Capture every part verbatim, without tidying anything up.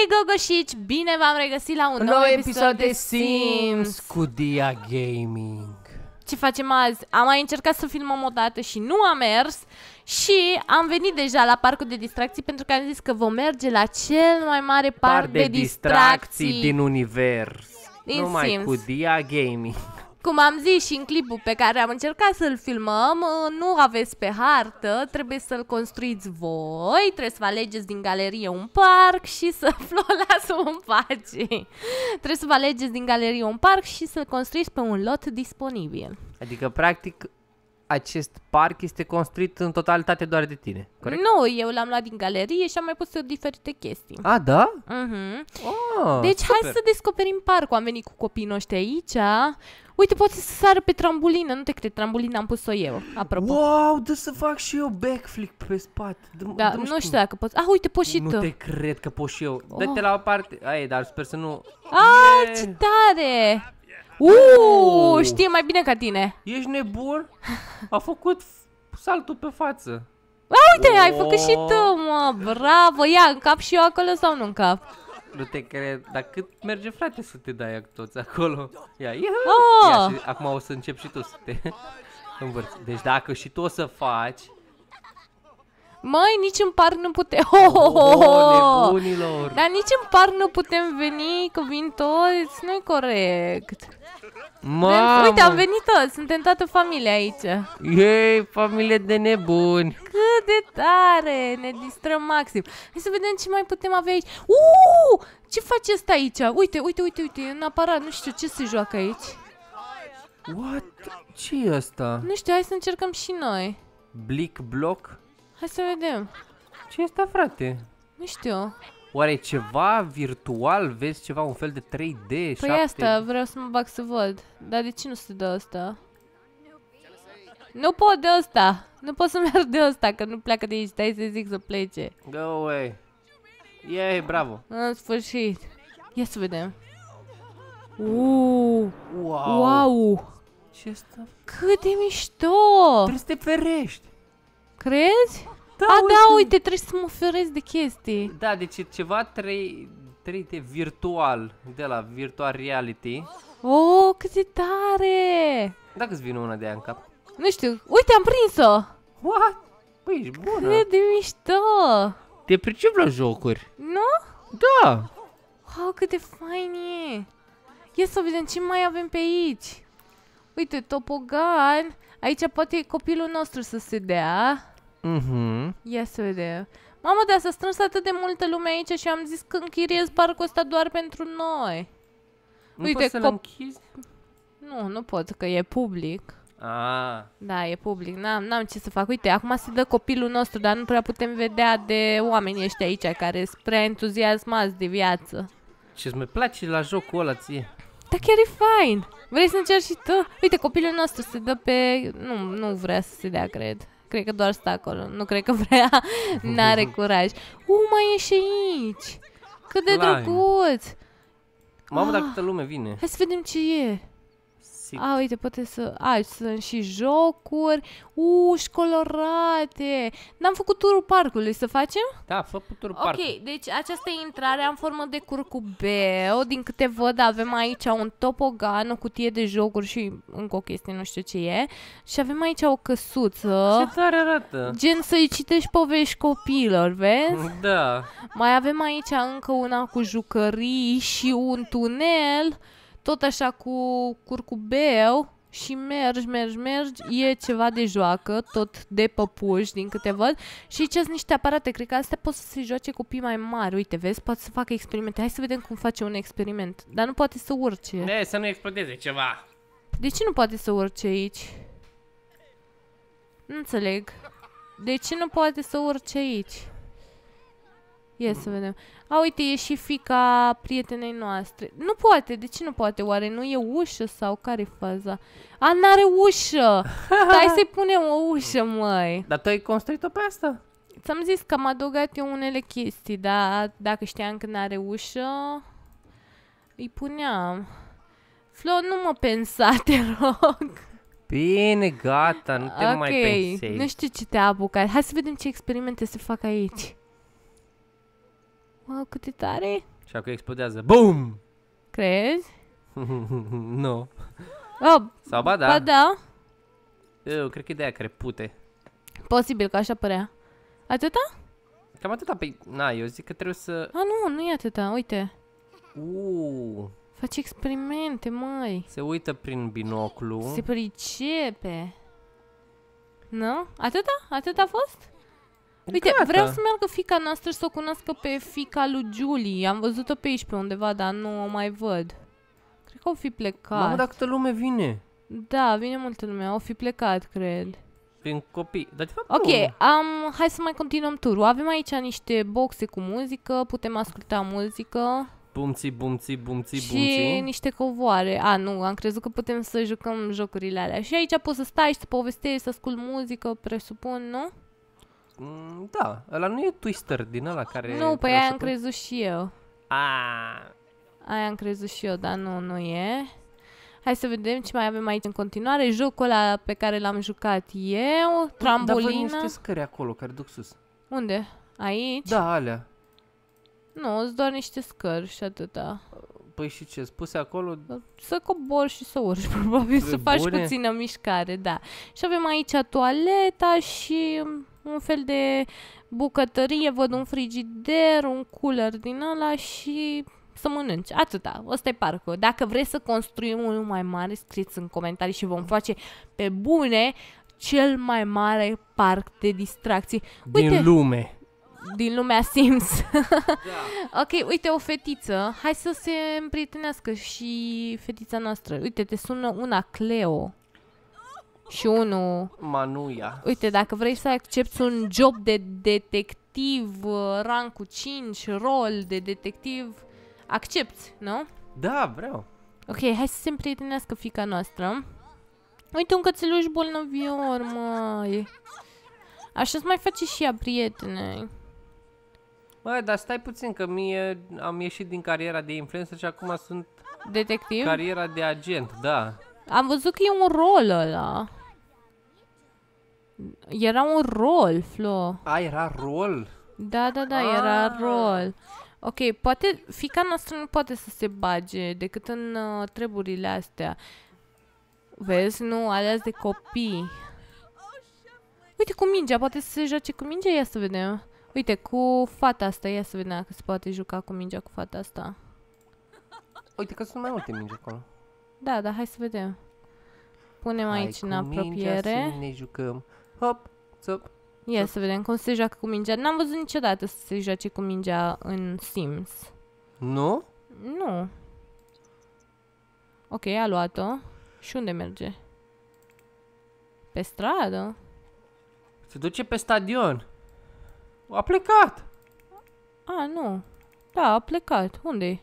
gogoșici, bine v-am regăsit la un, un nou episod de Sims cu Dia Gaming. Ce facem azi? Am mai încercat să filmăm o dată și nu a mers. Și am venit deja la parcul de distracții pentru că am zis că vom merge la cel mai mare parc, parc de, de distracții, distracții din univers. Din Numai Sims. cu Dia Gaming. Cum am zis și în clipul pe care am încercat să-l filmăm, nu aveți pe hartă, trebuie să-l construiți voi, trebuie să vă alegeți din galerie un parc și să Flo lasă în pace. Trebuie să vă alegeți din galerie un parc și să-l construiți pe un lot disponibil. Adică, practic, acest parc este construit în totalitate doar de tine, corect? Nu, eu l-am luat din galerie și am mai pus eu diferite chestii. A, da? Uh-huh. Oh, deci super. hai să descoperim parcul. Am venit cu copiii noștri aici. Uite, poți să sară pe trambulină. Nu te cred, trambulină am pus-o eu, apropo. Wow, dă să fac și eu backflip pe spate. Da, nu știu dacă poți. Ah, uite, poți și tu. Nu te cred că pot și eu. Oh. Dă-te la o parte. Ai, dar sper să nu... Ah, Yeah. ce tare! Uuu, Oh. știe mai bine ca tine. Ești nebun? A făcut saltul pe față. Ah, uite, ai făcut și tu, mă, bravo. Ia, încap și eu acolo sau nu încap? Nu te cred, dar cât merge, frate, să te dai toți acolo? Ia, ia, Oh. ia și acum o să încep și tu să te învârți. Deci dacă și tu o să faci... Măi, nici în parc nu putem. Oh, oh, oh, oh. Oh, nebunilor! Dar nici în parc nu putem veni, că vin toți, nu-i corect. Mamă! Uite, am venit toți, suntem toată familia aici. Ei, familie de nebuni! Cât de tare, ne distrăm maxim. Hai să vedem ce mai putem avea aici. Uuu, ce face ăsta aici? Uite, uite, uite, uite, e un aparat, nu știu ce se joacă aici. What? Ce e ăsta? Nu știu, hai să încercăm și noi. Blick Block? Hai să vedem. Ce e ăsta, frate? Nu știu. Oare e ceva virtual? Vezi ceva, un fel de trei D? Păi șapte... asta, vreau să mă bag să văd. Dar de ce nu se dă ăsta? Nu pot de ăsta. Nu pot să merg de ăsta, că nu pleacă de aici. Stai să zic să plece. Go away. Yay, bravo. În sfârșit. Ia să vedem. Uuu. Wow. Wow. Ce asta? Cât de mișto. Trebuie să te ferești. Crezi? Da, A, uite. da, uite, trebuie să mă feresc de chestii. Da, deci e ceva trei D virtual, de la Virtual Reality. Oh, cât de tare. Dacă îți vine una de aia în cap. Nu știu, uite, am prins-o. What? Păi, ești bună. Cât de mișto. Te pricep la jocuri. Nu? Da. Wow, cât de fain e. Ia să vedem ce mai avem pe aici. Uite, topogan. Aici poate copilul nostru să se dea. Mhm. Ia să vedem. Mamă, dar s-a strâns atât de multă lume aici și am zis că închiriez parcul ăsta doar pentru noi. Nu Uite, poți să-l cop- închizi? Nu, nu pot, că e public. Ah. Da, e public, n-am, n-am ce să fac. Uite, acum se dă copilul nostru, dar nu prea putem vedea de oamenii ăștia aici care sunt prea entuziasmați de viață. Ce-ți mai place la jocul ăla ție? Dar chiar e fain. Vrei să încerci și tu? Uite, copilul nostru se dă pe... Nu, nu vrea să se dea, cred. Cred că doar stă acolo. Nu cred că vrea. N-are curaj. U, mai e și aici. Cât de Slime. drăguț. Mamă, dar Ah. câtă lume vine. Hai să vedem ce e. Sick. A, uite, poate să... A, sunt și jocuri. Uși colorate. N-am făcut turul parcului, să facem? Da, fă putur Ok, parcul. deci această intrare în formă de curcubeu. Din câte văd avem aici un topogan, o cutie de jocuri și încă o chestie, nu știu ce e. Și avem aici o căsuță. Ce tare arată. Gen să-i citești povești copilor, vezi? Da. Mai avem aici încă una cu jucării și un tunel. Tot așa cu curcubeu. Și mergi, mergi, mergi, e ceva de joacă, tot de păpuși, din câte văd. Și aici sunt niște aparate, cred că astea pot să se joace copii mai mari. Uite, vezi, poate să facă experimente. Hai să vedem cum face un experiment. Dar nu poate să urce. Ne, să nu explodeze ceva. De ce nu poate să urce aici? Nu înțeleg. De ce nu poate să urce aici? Ia să vedem. A, uite, e și fica prietenei noastre. Nu poate, de ce nu poate? Oare nu e ușă sau care-i faza? A, n-are ușă! Stai să-i punem o ușă, măi! Dar tu ai construit-o pe asta? Ți-am zis că am adăugat eu unele chestii, dar dacă știam că n-are ușă, îi puneam. Flo, nu mă pensa, te rog! Bine, gata, nu te Ok, mai pensei. nu știu ce te-a apucat. Hai să vedem ce experimente se fac aici. Wow, cât de tare. Și acum explodează. Boom! Crezi? Nu. Oh, Sau ba da. ba da. Eu cred că e de aia care pute. Posibil că așa părea. Atâta? Cam atâta pe... Na, eu zic că trebuie să... A, nu, nu e atâta, uite. Uuu. Faci experimente, măi. Se uită prin binoclu. Se pricepe. Nu? Atâta? Atâta a fost? Uite, Gata. vreau să meargă fiica noastră să o cunoască pe fiica lui Julie. Am văzut-o pe aici pe undeva, dar nu o mai văd. Cred că o fi plecat. Mamă, dar câtă lume vine. Da, vine multă lume. O fi plecat, cred. Prin copii. Dar de fapt Ok, nu. um, hai să mai continuăm turul. Avem aici niște boxe cu muzică, putem asculta muzică. Bumții, bumții, bumții, Și bumții. niște covoare. A, nu, am crezut că putem să jucăm jocurile alea. Și aici poți să stai și să povestești, să ascult muzică, presupun, nu? Mm, da, ăla nu e Twister din ăla care... Nu, pe care aia o să am pun- crezut și eu. Ah, Aia am crezut și eu, dar nu, nu e. Hai să vedem ce mai avem aici în continuare. Jocul ăla pe care l-am jucat eu, Dar văd trambolină. niște scări acolo care duc sus. Unde? Aici? Da, alea. Nu, sunt doar niște scări și atâta. Păi și ce, spuse acolo? Să cobori și să urci, probabil, să faci Bune. puțină mișcare, da. Și avem aici toaleta și un fel de bucătărie, văd un frigider, un cooler din ăla și să mănânci. Atâta, ăsta e parcul. Dacă vreți să construim unul mai mare, scrieți în comentarii și vom face pe bune cel mai mare parc de distracții. Uite, Din lume. din lumea Sims. Ok, uite o fetiță. Hai să se împrietenească și fetița noastră. Uite, te sună una Cleo. Și unul... Manuia. Uite, dacă vrei să accepti un job de detectiv, uh, rang cu cinci, rol de detectiv, accepti, nu? Da, vreau. Ok, hai să se împrietenească fiica noastră. Uite un cățeluș bolnăvior, măi. Așa-ți mai face și ea prietene. Bă, dar stai puțin că mie am ieșit din cariera de influencer și acum sunt Detectiv? cariera de agent, da. Am văzut că e un rol ăla. Era un rol, Flo. A, era rol? Da, da, da, Ah. era rol. Ok, poate, fiica noastră nu poate să se bage decât în uh, treburile astea. Vezi, nu, alea de copii. Uite cu mingea, poate să se joace cu mingea, ia să vedem. Uite, cu fata asta, ia să vedem dacă se poate juca cu mingea cu fata asta. Uite că sunt mai multe mingi acolo. Da, da, hai să vedem. Punem Hai aici cu în apropiere. Mingea să ne jucăm. Hop, țop. Ia să vedem cum se joacă cu mingea. N-am văzut niciodată să se joace cu mingea în Sims. Nu? Nu. Ok, a luat-o. Și unde merge? Pe stradă? Se duce pe stadion. A plecat. A, nu. Da, a plecat. Unde-i?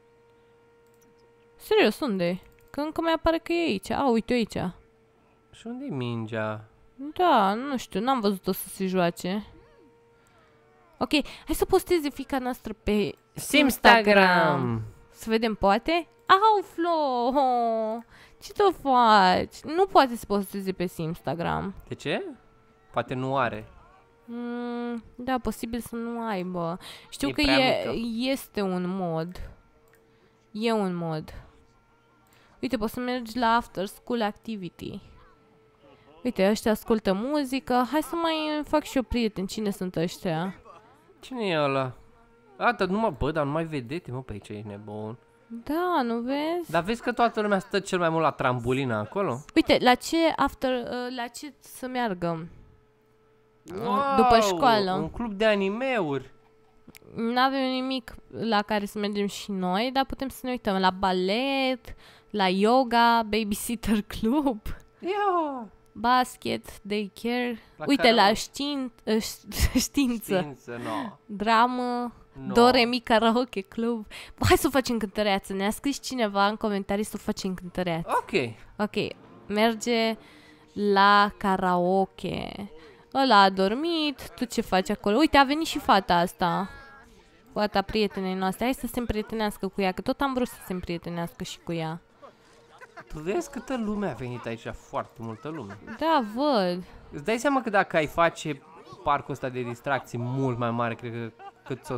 Serios, unde-i? Că încă mai apare că e aici. A, uite aici. Și unde e mingea? Da, nu știu, n-am văzut-o să se joace. Ok, hai să posteze fiica noastră pe Simstagram. Să vedem, poate? Au, Flo! Ce tu faci? Nu poate să posteze pe Instagram. De ce? Poate nu are. Mm, da, posibil să nu aibă. Știu E că prea e, mică. este un mod. E un mod. Uite, poți să mergi la After School Activity. Uite, ăștia ascultă muzică. Hai să mai fac și eu prieteni. Cine sunt ăștia? Cine e ăla? A, dar nu mă, bă, dar nu mai vedete, mă, pe aici e nebun. Da, nu vezi? Dar vezi că toată lumea stă cel mai mult la trambulină acolo? Uite, la ce after, uh, la ce să meargă? Wow, După școală. Un club de animeuri. N-avem nimic la care să mergem și noi, dar putem să ne uităm la balet, la yoga, babysitter club, Ia, basket, daycare. La Uite, care- la știin, știință, știință, no. dramă, No. Do Re Mi Karaoke Club. Bă, hai să o facem cântăreață. Ne-a scris cineva în comentarii să o facem cântăreață. Ok. Ok, merge la karaoke. Ăla a dormit, tu ce faci acolo? Uite, a venit și fata asta. Fata prietenei noastre. Hai să se împrietenească cu ea, că tot am vrut să se împrietenească și cu ea. Tu vezi câtă lume a venit aici, foarte multă lume. Da, văd. Îți dai seama că dacă ai face parcul ăsta de distracții mult mai mare, cred că cât ți-o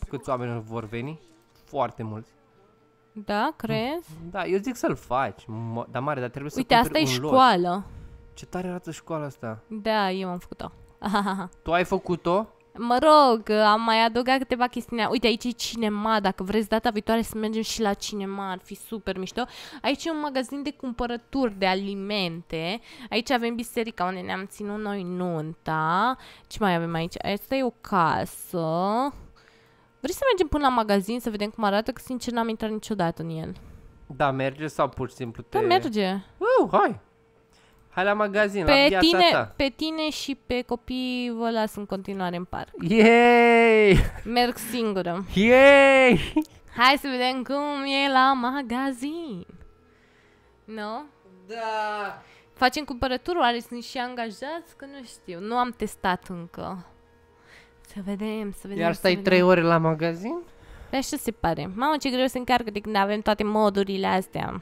câți oameni vor veni? Foarte mulți. Da, crezi? Da, eu zic să-l faci, mo- dar mare, dar trebuie să Uite, asta e cumperi un lot. școală. Ce tare arată școala asta. Da, eu am făcut-o. Tu ai făcut-o? Mă rog, am mai adăugat câteva chestiuni. Uite, aici e cinema, dacă vreți data viitoare să mergem și la cinema, ar fi super mișto. Aici e un magazin de cumpărături de alimente. Aici avem biserica unde ne-am ținut noi nunta. Ce mai avem aici? Asta e o casă. Vrei să mergem până la magazin să vedem cum arată? Că sincer n-am intrat niciodată în el. Da, merge sau pur și simplu te... Da, merge. Uh, hai! Hai la magazin, la Pe viața tine, ta. pe tine și pe copii vă las în continuare în parc. Yay! Merg singură. Yay! Hai să vedem cum e la magazin. Nu? Da! Facem cumpărături, oare sunt și angajați? Că nu știu, nu am testat încă. Să vedem, să vedem. Iar să stai vedem. trei ore la magazin? Pe așa se pare. Mamă, ce greu se încarcă de când avem toate modurile astea.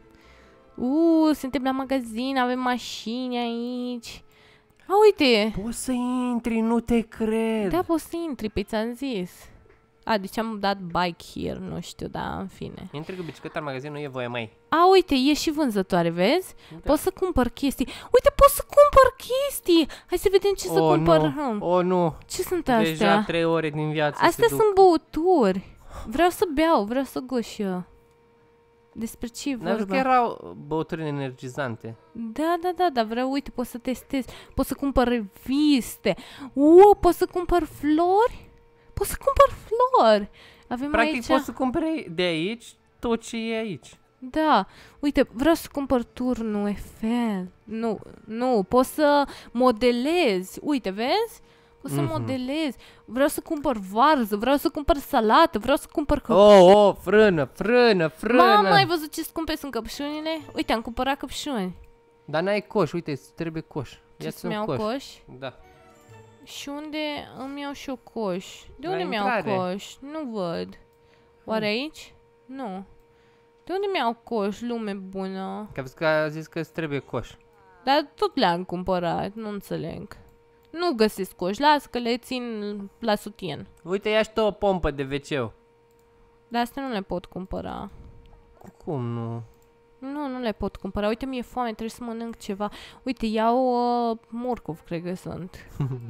Uuu, suntem la magazin, avem mașini aici. A, uite! Poți să intri, nu te cred. Da, poți să intri, pe ți-am zis. A, deci am dat bike here, nu știu, da, în fine. Intri cu bicicleta în magazin, nu e voie, mai. A, uite, e și vânzătoare, vezi? Da. Poți să cumpăr chestii. Uite, poți să cumpăr chestii! Hai să vedem ce să Oh, cumpărăm. nu. Oh, nu. Ce sunt Deja astea? trei ore din viață Astea se sunt băuturi. Vreau să beau, vreau să gust și eu. Despre ce e duc. N-am zis că vorba? erau băuturi energizante. Da, da, da, dar vreau, uite, pot să testez. Pot să cumpăr reviste. Uuu, pot să cumpăr flori? Pot să cumpăr flori. Avem Practic aici... poți să cumperi de aici tot ce e aici. Da, uite, vreau să cumpăr turnul Eiffel. Nu, nu, pot să modelez. Uite, vezi? Pot să Mhm. modelez. Vreau să cumpăr varză, vreau să cumpăr salată, vreau să cumpăr căp... Oh, oh, frână, frână, frână. Mama, ai văzut ce scumpe sunt căpșunile? Uite, am cumpărat căpșuni. Dar n-ai coș, uite, îți trebuie coș. Ce Ia-ți să-mi un iau coș. coș? Da. Și unde îmi iau și eu coș? De La unde mi-au intrare. coș? Nu văd. Oare aici? Nu. De unde mi-au coș, lume bună? Că vezi că a zis că îți trebuie coș. Dar tot le-am cumpărat, nu înțeleg. Nu găsesc coș, las că le țin la sutien. Uite, ia și tu o pompă de ve ce. Dar astea nu le pot cumpăra. Cum nu? Nu, nu le pot cumpăra. Uite, mi-e foame, trebuie să mănânc ceva. Uite, iau uh, morcov, cred că sunt.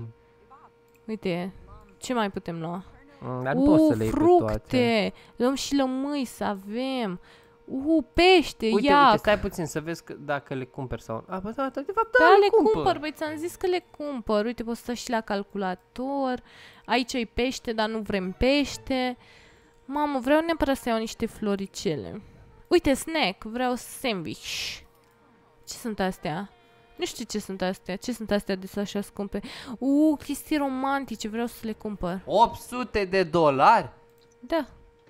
Uite, ce mai putem lua? Mm, Dar nu poți să le iei pe toate. fructe! Luăm și lămâi să avem. Uh, pește, Uite, iac. uite, stai puțin să vezi că, dacă le cumperi sau... A, bă, da, da, de fapt, da, Da, le, le cumpăr. cumpăr, băi, ți-am zis că le cumpăr. Uite, poți să și la calculator. Aici e pește, dar nu vrem pește. Mamă, vreau neapărat să iau niște floricele. Uite, snack, vreau sandwich. Ce sunt astea? Nu știu ce sunt astea. Ce sunt astea de așa scumpe? Uh, chestii romantice, vreau să le cumpăr. opt sute de dolari? Da.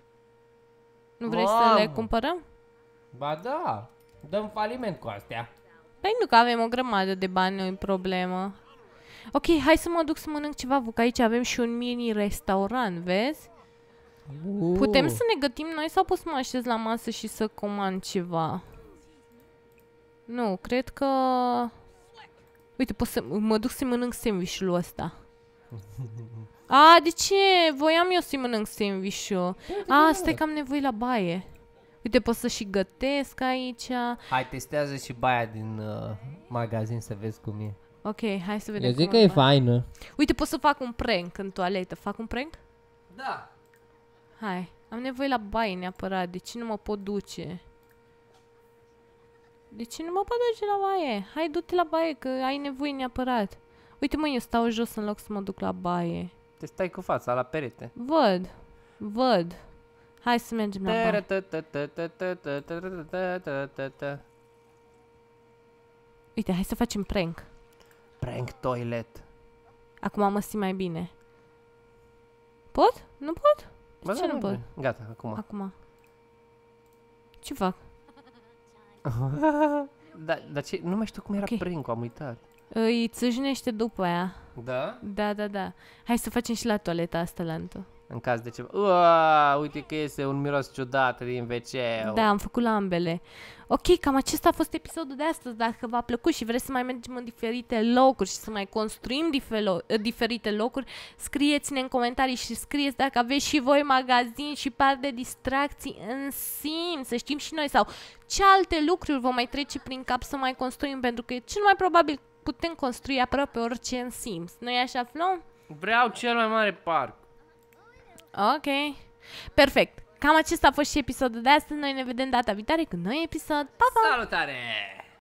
Nu vrei să Mamă. le cumpărăm? Ba da, dăm faliment cu astea. Păi nu că avem o grămadă de bani, nu-i problemă. Ok, hai să mă duc să mănânc ceva, că aici avem și un mini restaurant, vezi? Uh. Putem să ne gătim noi sau pot să mă așez la masă și să comand ceva? Nu, cred că... Uite, pot să mă duc să mănânc sandwich-ul ăsta. A, de ce? Voiam eu să-i mănânc sandwich-ul. A, stai că am nevoie la baie. Uite, pot să și gătesc aici. Hai, testează și baia din uh, magazin să vezi cum e. Ok, hai să vedem Eu zic cum că e îl fac. faină. Uite, pot să fac un prank în toaletă. Fac un prank? Da. Hai, am nevoie la baie neapărat. De ce nu mă pot duce? De ce nu mă pot duce la baie? Hai, du-te la baie, că ai nevoie neapărat. Uite, mă, eu stau jos în loc să mă duc la baie. Te stai cu fața la perete. Văd, văd. Hai să mergem la baie. Uite, hai să facem prank. Prank toilet. Acum mă simt mai bine. Pot? Nu pot? Ba ce da, nu da, pot? da. Gata, acum. Acum. Ce fac? Da, dar ce, nu mai știu cum era Ok. prank-ul, am uitat. Îi țâșnește după aia. Da? Da, da, da. Hai să facem și la toaleta asta, Lantu. În caz de ceva. Uaa, uite că este un miros ciudat din ve ce. Da, am făcut la ambele. Ok, cam acesta a fost episodul de astăzi. Dacă v-a plăcut și vreți să mai mergem în diferite locuri și să mai construim difero- diferite locuri, scrieți-ne în comentarii și scrieți dacă aveți și voi magazin și par de distracții în Sims, să știm și noi, sau ce alte lucruri vom mai trece prin cap să mai construim, pentru că cel mai probabil putem construi aproape orice în Sims. Nu-i așa, Flo? Vreau cel mai mare parc. Ok, perfect. Cam acesta a fost și episodul de astăzi. Noi ne vedem data viitoare cu noi episod. Pa, pa! Salutare!